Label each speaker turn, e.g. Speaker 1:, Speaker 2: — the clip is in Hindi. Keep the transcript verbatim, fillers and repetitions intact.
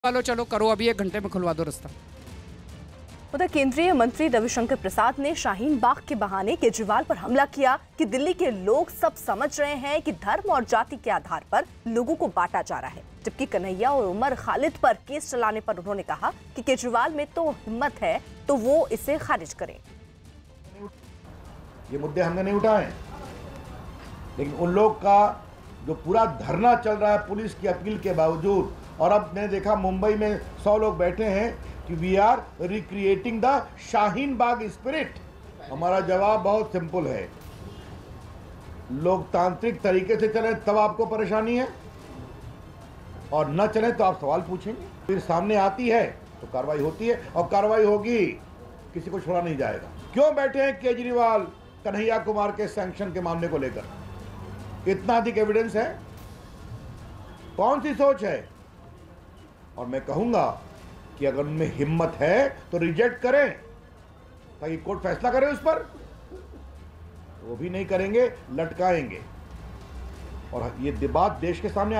Speaker 1: वालों चलो करो, अभी एक घंटे में खुलवा दो रास्ता।
Speaker 2: उधर केंद्रीय मंत्री रविशंकर प्रसाद ने शाहीन बाग के बहाने केजरीवाल पर हमला किया कि दिल्ली के लोग सब समझ रहे हैं कि धर्म और जाति के आधार पर लोगों को बांटा जा रहा है। जबकि कन्हैया और उमर खालिद पर केस चलाने पर उन्होंने कहा कि केजरीवाल में तो हिम्मत है तो वो इसे खारिज करें।
Speaker 3: ये मुद्दे हमने नहीं उठाए, लेकिन उन लोग का जो पूरा धरना चल रहा है पुलिस की अपील के बावजूद, और अब मैंने देखा मुंबई में सौ लोग बैठे हैं कि we are recreating the Shaheen Bagh spirit. हमारा जवाब बहुत सिंपल है, लोकतांत्रिक तरीके से चले तब आपको परेशानी है, और न चले तो आप सवाल पूछेंगे, फिर सामने आती है तो कार्रवाई होती है, और कार्रवाई होगी, किसी को छोड़ा नहीं जाएगा। क्यों बैठे हैं केजरीवाल कन्हैया कुमार के सैंक्शन के मामले को लेकर? इतना अधिक एविडेंस है, कौन सी सोच है? और मैं कहूंगा कि अगर उनमें हिम्मत है तो रिजेक्ट करें ताकि कोर्ट फैसला करे उस पर। वो भी नहीं करेंगे, लटकाएंगे, और ये बात देश के सामने